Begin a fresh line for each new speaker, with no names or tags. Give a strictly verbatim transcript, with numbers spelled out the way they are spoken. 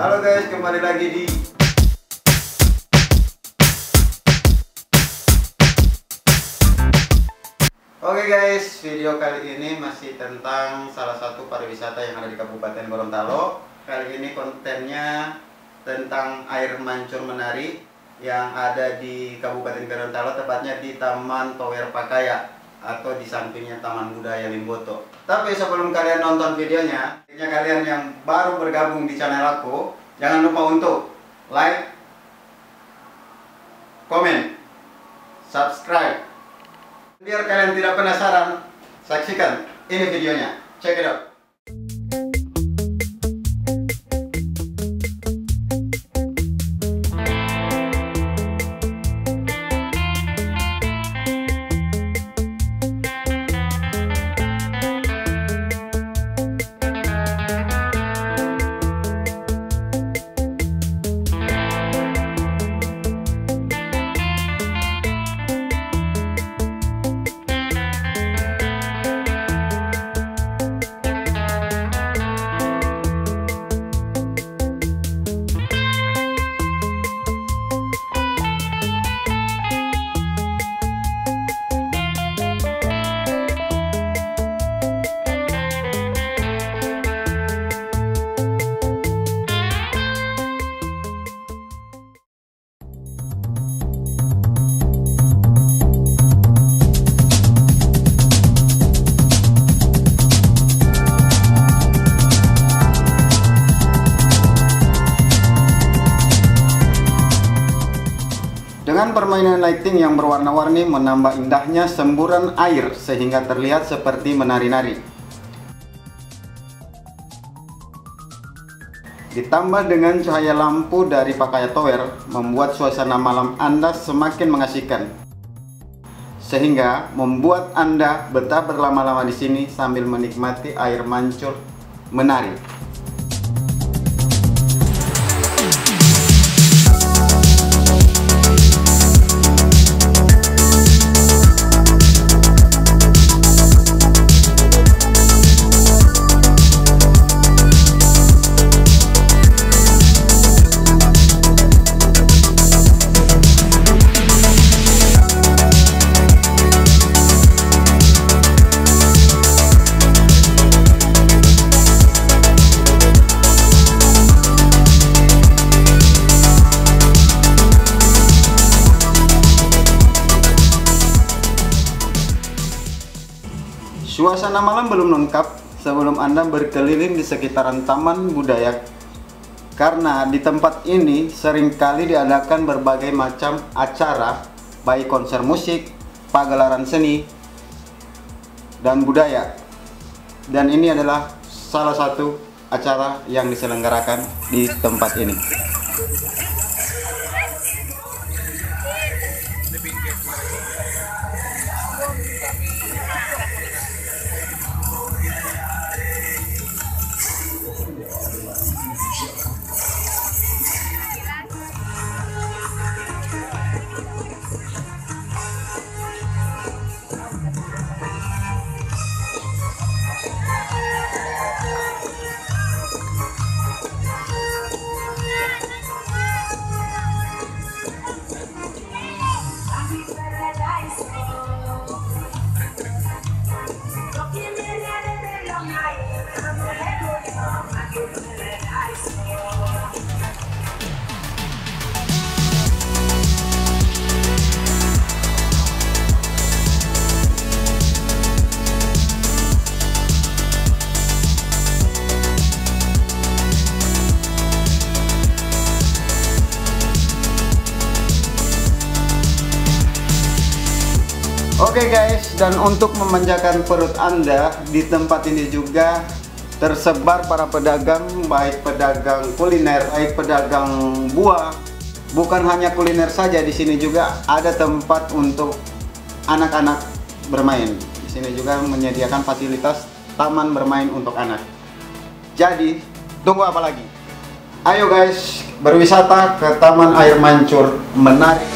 Halo guys, kembali lagi di Oke guys, video kali ini masih tentang salah satu pariwisata yang ada di Kabupaten Gorontalo. Kali ini kontennya tentang air mancur menari yang ada di Kabupaten Gorontalo, tepatnya di Taman Tower Pakaya atau di sampingnya Taman Budaya Limboto. Tapi sebelum kalian nonton videonya, kalian yang baru bergabung di channel aku, jangan lupa untuk like, komen, subscribe. Biar kalian tidak penasaran, saksikan ini videonya. Check it out. Dengan permainan lighting yang berwarna-warni menambah indahnya semburan air sehingga terlihat seperti menari-nari. Ditambah dengan cahaya lampu dari Pakaya Tower membuat suasana malam Anda semakin mengasihkan. Sehingga membuat Anda betah berlama-lama di sini sambil menikmati air mancur menari. Suasana malam belum lengkap sebelum Anda berkeliling di sekitaran Taman Budaya, karena di tempat ini seringkali diadakan berbagai macam acara, baik konser musik, pagelaran seni, dan budaya. Dan ini adalah salah satu acara yang diselenggarakan di tempat ini. Oke guys, dan untuk memanjakan perut Anda, di tempat ini juga tersebar para pedagang, baik pedagang kuliner, baik pedagang buah. Bukan hanya kuliner saja, di sini juga ada tempat untuk anak-anak bermain. Di sini juga menyediakan fasilitas taman bermain untuk anak. Jadi, tunggu apa lagi? Ayo guys, berwisata ke Taman Air Mancur Menari.